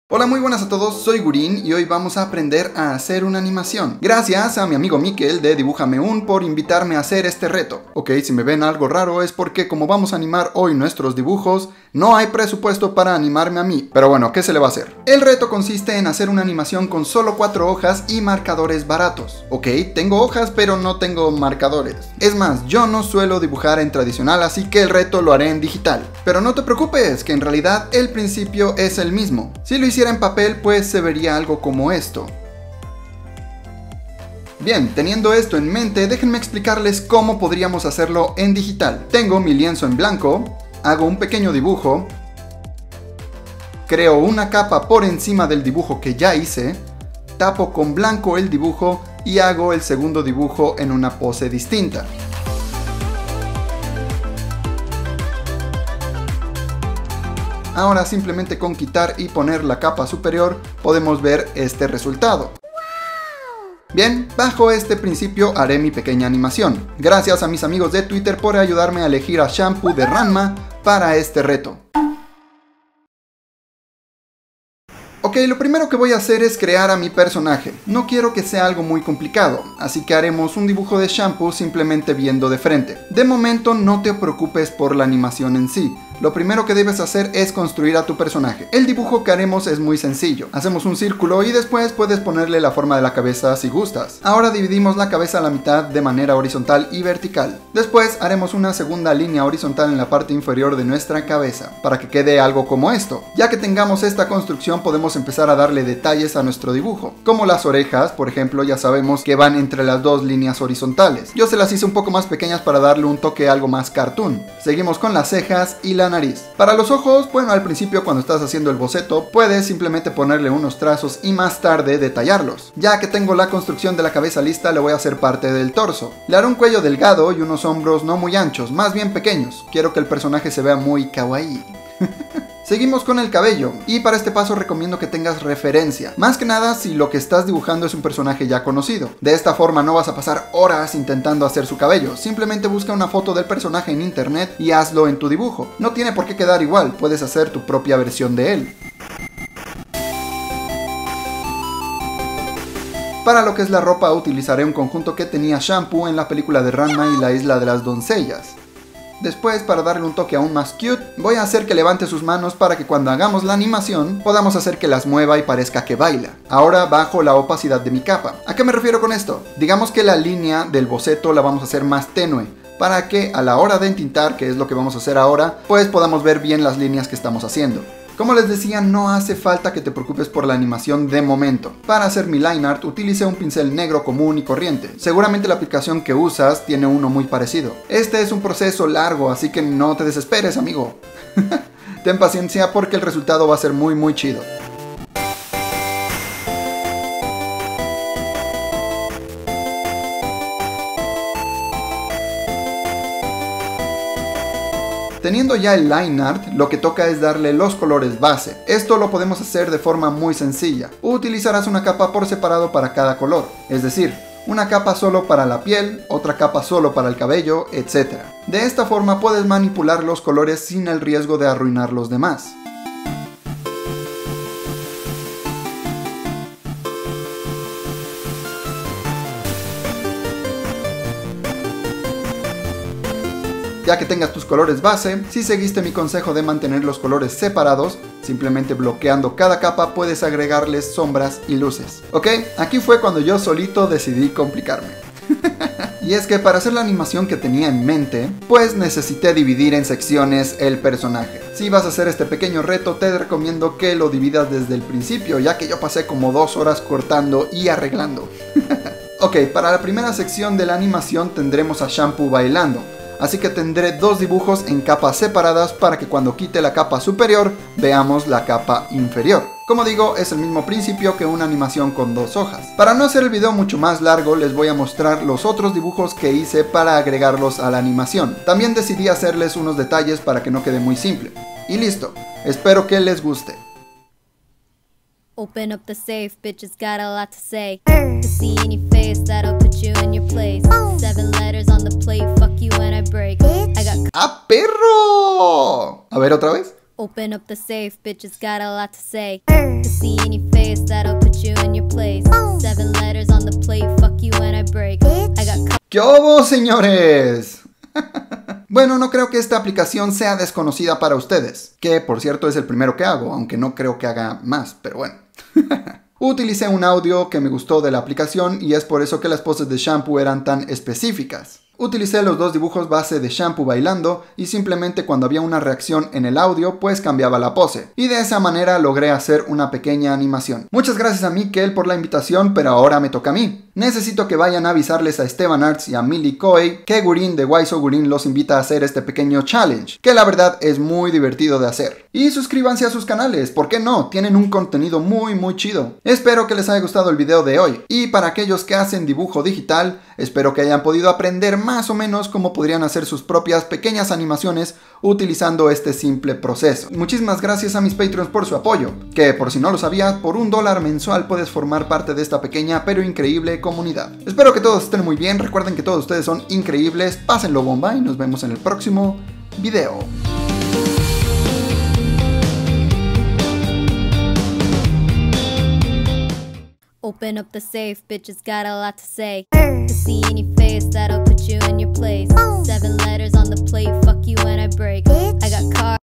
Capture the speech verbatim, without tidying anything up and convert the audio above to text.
Hola, muy buenas a todos, soy Gurin y hoy vamos a aprender a hacer una animación. Gracias a mi amigo Mikel de Dibújame Un por invitarme a hacer este reto. Ok, si me ven algo raro es porque como vamos a animar hoy nuestros dibujos, no hay presupuesto para animarme a mí. Pero bueno, ¿qué se le va a hacer? El reto consiste en hacer una animación con solo cuatro hojas y marcadores baratos. Ok, tengo hojas pero no tengo marcadores. Es más, yo no suelo dibujar en tradicional, así que el reto lo haré en digital. Pero no te preocupes, que en realidad el principio es el mismo. Si lo hiciera en papel, pues se vería algo como esto. Bien, teniendo esto en mente, déjenme explicarles cómo podríamos hacerlo en digital. Tengo mi lienzo en blanco, hago un pequeño dibujo, creo una capa por encima del dibujo que ya hice, tapo con blanco el dibujo y hago el segundo dibujo en una pose distinta. Ahora simplemente con quitar y poner la capa superior podemos ver este resultado. Bien, bajo este principio haré mi pequeña animación. Gracias a mis amigos de Twitter por ayudarme a elegir a Shampoo de Ranma para este reto. Ok, lo primero que voy a hacer es crear a mi personaje. No quiero que sea algo muy complicado, así que haremos un dibujo de Shampoo simplemente viendo de frente. De momento no te preocupes por la animación en sí. Lo primero que debes hacer es construir a tu personaje. El dibujo que haremos es muy sencillo. Hacemos un círculo y después puedes ponerle la forma de la cabeza si gustas. Ahora dividimos la cabeza a la mitad de manera horizontal y vertical. Después haremos una segunda línea horizontal en la parte inferior de nuestra cabeza, para que quede algo como esto. Ya que tengamos esta construcción podemos empezar a darle detalles a nuestro dibujo. Como las orejas, por ejemplo, ya sabemos que van entre las dos líneas horizontales. Yo se las hice un poco más pequeñas para darle un toque algo más cartoon. Seguimos con las cejas y la nariz. Para los ojos, bueno, al principio cuando estás haciendo el boceto, puedes simplemente ponerle unos trazos y más tarde detallarlos. Ya que tengo la construcción de la cabeza lista, le voy a hacer parte del torso. Le haré un cuello delgado y unos hombros no muy anchos, más bien pequeños. Quiero que el personaje se vea muy kawaii. Seguimos con el cabello, y para este paso recomiendo que tengas referencia, más que nada si lo que estás dibujando es un personaje ya conocido. De esta forma no vas a pasar horas intentando hacer su cabello, simplemente busca una foto del personaje en internet y hazlo en tu dibujo. No tiene por qué quedar igual, puedes hacer tu propia versión de él. Para lo que es la ropa utilizaré un conjunto que tenía Shampoo en la película de Ranma y la isla de las doncellas. Después, para darle un toque aún más cute, voy a hacer que levante sus manos para que cuando hagamos la animación podamos hacer que las mueva y parezca que baila. Ahora bajo la opacidad de mi capa. ¿A qué me refiero con esto? Digamos que la línea del boceto la vamos a hacer más tenue, para que a la hora de entintar, que es lo que vamos a hacer ahora, pues podamos ver bien las líneas que estamos haciendo. Como les decía, no hace falta que te preocupes por la animación de momento. Para hacer mi line art utilicé un pincel negro común y corriente. Seguramente la aplicación que usas tiene uno muy parecido. Este es un proceso largo, así que no te desesperes, amigo. Ten paciencia porque el resultado va a ser muy muy chido. Teniendo ya el line art, lo que toca es darle los colores base. Esto lo podemos hacer de forma muy sencilla. Utilizarás una capa por separado para cada color, es decir, una capa solo para la piel, otra capa solo para el cabello, etcétera. De esta forma puedes manipular los colores sin el riesgo de arruinar los demás. Ya que tengas tus colores base, si seguiste mi consejo de mantener los colores separados, simplemente bloqueando cada capa puedes agregarles sombras y luces. Ok, aquí fue cuando yo solito decidí complicarme. Y es que para hacer la animación que tenía en mente, pues necesité dividir en secciones el personaje. Si vas a hacer este pequeño reto, te recomiendo que lo dividas desde el principio, ya que yo pasé como dos horas cortando y arreglando. Ok, para la primera sección de la animación tendremos a Shampoo bailando. Así que tendré dos dibujos en capas separadas para que cuando quite la capa superior veamos la capa inferior. Como digo, es el mismo principio que una animación con dos hojas. Para no hacer el video mucho más largo, les voy a mostrar los otros dibujos que hice para agregarlos a la animación. También decidí hacerles unos detalles para que no quede muy simple. Y listo, espero que les guste. Open up the safe, bitches got a lot to say. To see in your face, that'll put you in your place. Seven letters on the plate, fuck you when I break. I got... ¡Ah, perro! A ver, otra vez. Open up the safe, bitches got a lot to say. To see in your face, that'll put you in your place. Seven letters on the plate, fuck you when I break. I got ¿Qué hubo, señores? Bueno, no creo que esta aplicación sea desconocida para ustedes, que por cierto es el primero que hago, aunque no creo que haga más, pero bueno. Utilicé un audio que me gustó de la aplicación y es por eso que las poses de Shampoo eran tan específicas. Utilicé los dos dibujos base de Shampoo bailando y simplemente cuando había una reacción en el audio pues cambiaba la pose. Y de esa manera logré hacer una pequeña animación. Muchas gracias a Mikel por la invitación, pero ahora me toca a mí. Necesito que vayan a avisarles a Esteban Arts y a Millie Coy que Gurin de Waiso Gurin los invita a hacer este pequeño challenge, que la verdad es muy divertido de hacer. Y suscríbanse a sus canales, ¿por qué no? Tienen un contenido muy muy chido. Espero que les haya gustado el video de hoy. Y para aquellos que hacen dibujo digital, espero que hayan podido aprender más o menos cómo podrían hacer sus propias pequeñas animaciones utilizando este simple proceso. Muchísimas gracias a mis Patreons por su apoyo, que por si no lo sabías, por un dólar mensual puedes formar parte de esta pequeña pero increíble comunidad. Espero que todos estén muy bien, recuerden que todos ustedes son increíbles, pásenlo bomba y nos vemos en el próximo video. Open up the safe, bitches got a lot to say. To see in your face, that'll put you in your place. Seven letters on the plate, fuck you when I break. I got cars.